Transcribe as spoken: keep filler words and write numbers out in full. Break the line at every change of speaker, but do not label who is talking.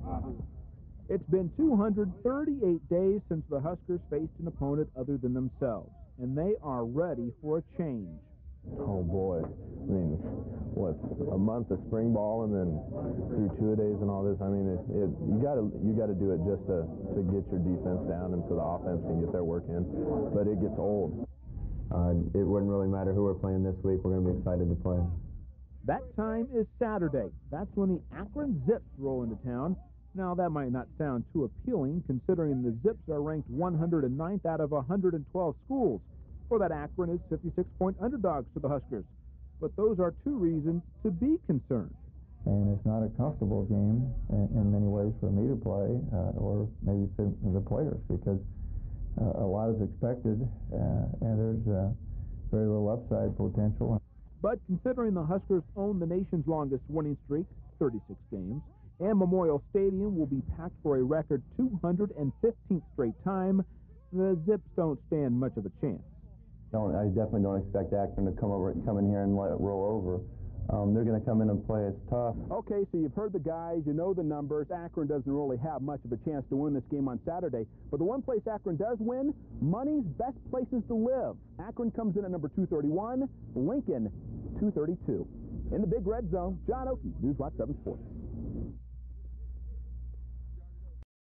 It's been two hundred thirty-eight days since the Huskers faced an opponent other than themselves, and they are ready for a change.
Oh boy, I mean, what, a month of spring ball and then through two-a-days and all this. I mean, it, it, you got to you got to do it just to to get your defense down and so the offense can get their work in. But it gets old.
Uh, it wouldn't really matter who we're playing this week. We're going to be excited to play.
That time is Saturday. That's when the Akron Zips roll into town. Now, that might not sound too appealing, considering the Zips are ranked one hundred ninth out of one hundred twelve schools, or that Akron is fifty-six point underdogs to the Huskers. But those are two reasons to be concerned.
And it's not a comfortable game in, in many ways for me to play, uh, or maybe some of the players, because uh, a lot is expected, uh, and there's uh, very little upside potential.
But considering the Huskers own the nation's longest winning streak, thirty-six games, and Memorial Stadium will be packed for a record two hundred fifteenth straight time, the Zips don't stand much of a chance.
Don't, I definitely don't expect Akron to come over, come in here and let it roll over. Um, they're going to come in and play us tough.
Okay, so you've heard the guys, you know the numbers. Akron doesn't really have much of a chance to win this game on Saturday. But the one place Akron does win, money's best places to live. Akron comes in at number two thirty-one, Lincoln two thirty-two. In the Big Red Zone, John Oakey, News Watch seven Sports.